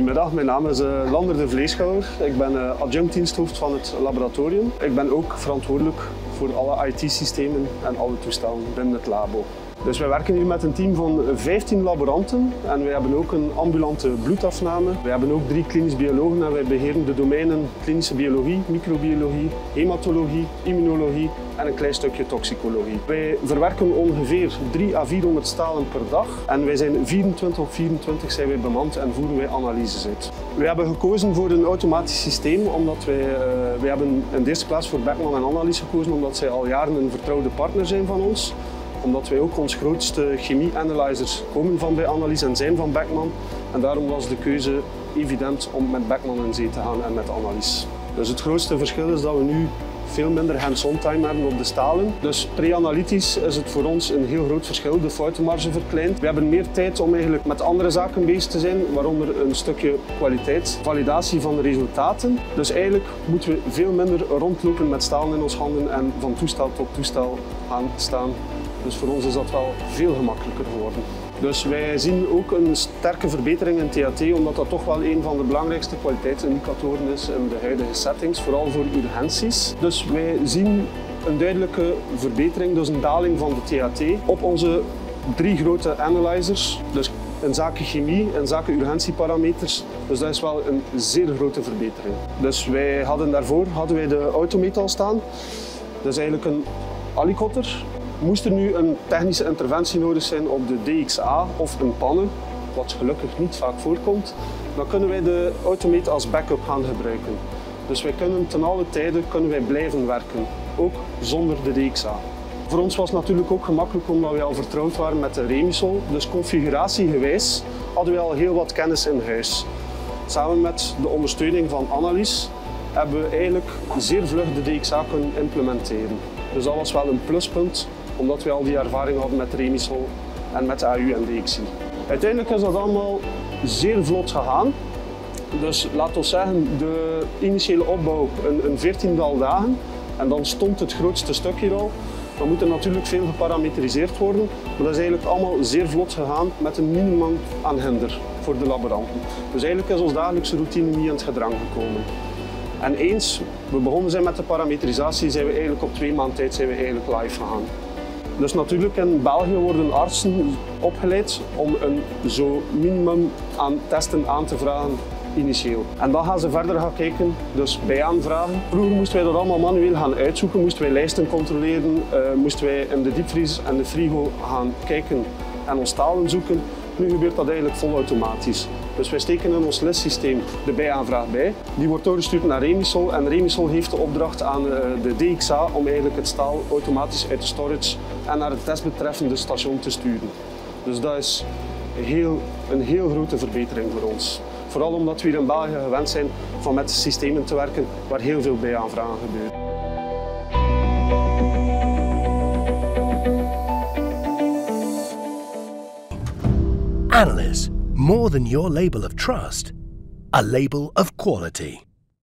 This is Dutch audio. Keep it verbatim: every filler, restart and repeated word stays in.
Goedemiddag, mijn naam is uh, Lander de Vleeschouwer. Ik ben uh, adjunct-diensthoofd van het laboratorium. Ik ben ook verantwoordelijk voor alle I T-systemen en alle toestellen binnen het labo. Dus wij werken hier met een team van vijftien laboranten en wij hebben ook een ambulante bloedafname. Wij hebben ook drie klinisch biologen en wij beheren de domeinen klinische biologie, microbiologie, hematologie, immunologie en een klein stukje toxicologie. Wij verwerken ongeveer driehonderd à vierhonderd stalen per dag en wij zijn vierentwintig op vierentwintig zijn wij bemand en voeren wij analyses uit. Wij hebben gekozen voor een automatisch systeem omdat wij, uh, wij hebben in de eerste plaats voor Beckman en Annalies gekozen omdat zij al jaren een vertrouwde partner zijn van ons. Omdat wij ook ons grootste chemie-analyzers komen van bij Annalies en zijn van Beckman. En daarom was de keuze evident om met Beckman in zee te gaan en met Annalies. Dus het grootste verschil is dat we nu veel minder hands-on time hebben op de stalen. Dus pre-analytisch is het voor ons een heel groot verschil. De foutenmarge verkleint. We hebben meer tijd om eigenlijk met andere zaken bezig te zijn, waaronder een stukje kwaliteit, validatie van de resultaten. Dus eigenlijk moeten we veel minder rondlopen met stalen in ons handen en van toestel tot toestel gaan staan. Dus voor ons is dat wel veel gemakkelijker geworden. Dus wij zien ook een sterke verbetering in T A T, omdat dat toch wel een van de belangrijkste kwaliteitsindicatoren is in de huidige settings, vooral voor urgenties. Dus wij zien een duidelijke verbetering, dus een daling van de T A T op onze drie grote analyzers. Dus in zaken chemie, in zaken urgentieparameters. Dus dat is wel een zeer grote verbetering. Dus wij hadden daarvoor hadden wij de Automate al staan. Dat is eigenlijk een aliquotter. Moest er nu een technische interventie nodig zijn op de D X A of een pannen, wat gelukkig niet vaak voorkomt, dan kunnen wij de Automate als backup gaan gebruiken. Dus wij kunnen ten alle tijden kunnen wij blijven werken, ook zonder de D X A. Voor ons was het natuurlijk ook gemakkelijk omdat wij al vertrouwd waren met de Remisol. Dus configuratiegewijs hadden we al heel wat kennis in huis. Samen met de ondersteuning van Annalies hebben we eigenlijk zeer vlug de D X A kunnen implementeren. Dus dat was wel een pluspunt, omdat we al die ervaring hadden met Remisol en met A U en D X I. Uiteindelijk is dat allemaal zeer vlot gegaan. Dus laten we zeggen, de initiële opbouw een, een veertiental dagen en dan stond het grootste stuk hier al. Dan moet er natuurlijk veel geparametriseerd worden, maar dat is eigenlijk allemaal zeer vlot gegaan met een minimum aan hinder voor de laboranten. Dus eigenlijk is ons dagelijkse routine niet in het gedrang gekomen. En eens we begonnen zijn met de parametrisatie, zijn we eigenlijk op twee maanden tijd zijn we eigenlijk live gegaan. Dus natuurlijk in België worden artsen opgeleid om een zo minimum aan testen aan te vragen initieel. En dan gaan ze verder gaan kijken, dus bij aanvragen. Vroeger moesten wij dat allemaal manueel gaan uitzoeken, moesten wij lijsten controleren, uh, moesten wij in de diepvries en de frigo gaan kijken en ons talen zoeken. Nu gebeurt dat eigenlijk volautomatisch. Dus wij steken in ons listsysteem de bijaanvraag bij. Die wordt doorgestuurd naar Remisol en Remisol heeft de opdracht aan de D X A om eigenlijk het staal automatisch uit de storage en naar het testbetreffende station te sturen. Dus dat is heel, een heel grote verbetering voor ons. Vooral omdat we hier in België gewend zijn van met systemen te werken waar heel veel bijaanvragen gebeuren. Annalies, more than your label of trust, a label of quality.